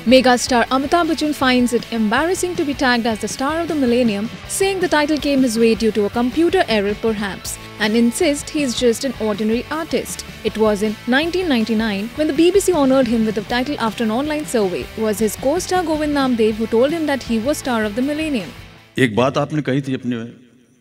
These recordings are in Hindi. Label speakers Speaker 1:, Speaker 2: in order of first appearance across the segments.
Speaker 1: Megastar Amitabh Bachchan finds it embarrassing to be tagged as the star of the millennium, saying the title came his way due to a computer error perhaps, and insists he is just an ordinary artist. It was in 1999 when the BBC honoured him with the title after an online survey. It was his co-star Govind Namdev who told him that he was star of the millennium.
Speaker 2: एक बात आपने कही थी अपने में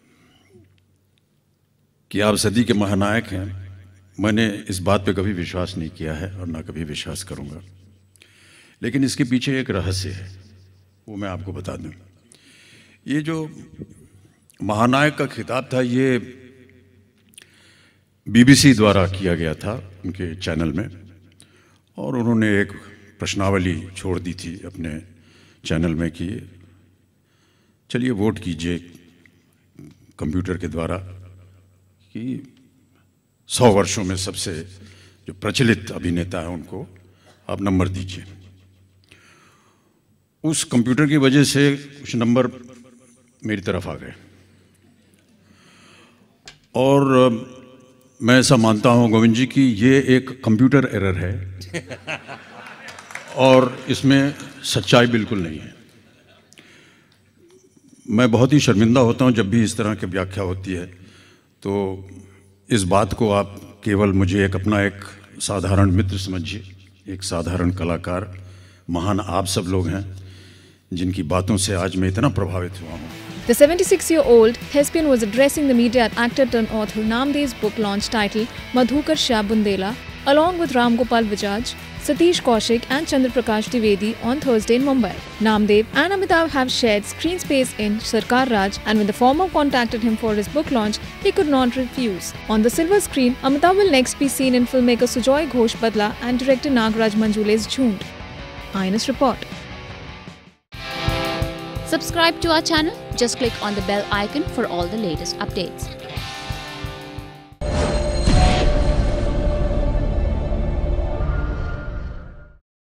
Speaker 2: कि आप सदी के महानायक हैं। मैंने इस बात पे कभी विश्वास नहीं किया है और ना कभी विश्वास करूंगा, लेकिन इसके पीछे एक रहस्य है, वो मैं आपको बता दूं। ये जो महानायक का खिताब था, ये BBC द्वारा किया गया था उनके चैनल में, और उन्होंने एक प्रश्नावली छोड़ दी थी अपने चैनल में कि चलिए वोट कीजिए कंप्यूटर के द्वारा कि 100 वर्षों में सबसे जो प्रचलित अभिनेता है उनको आप नंबर दीजिए। उस कंप्यूटर की वजह से कुछ नंबर मेरी तरफ आ गए, और मैं ऐसा मानता हूं गोविंद जी कि ये एक कंप्यूटर एरर है और इसमें सच्चाई बिल्कुल नहीं है। मैं बहुत ही शर्मिंदा होता हूं जब भी इस तरह की व्याख्या होती है, तो इस बात को आप केवल मुझे अपना एक साधारण मित्र समझिए, एक साधारण कलाकार। महान आप सब लोग हैं जिनकी बातों से आज मैं इतना प्रभावित हुआ हूं।
Speaker 1: The 76-year-old thespian was addressing the media at actor-turned-author Namdev's book launch title Madhukar Shah Bundela, along with Ram Gopal Vijaj, Satish Kaushik and Chandra Prakash Dwivedi on Thursday in Mumbai. Namdev and Amitabh have shared screen space in Sarkar Raj, and when the former contacted him for his book launch, he could not refuse. On the silver screen, Amitabh will next be seen in filmmaker Sujoy Ghosh Badla and director Nagraj Manjule's Jhund. IANS report.
Speaker 3: Subscribe to our channel. Just click on the bell icon for all the latest updates.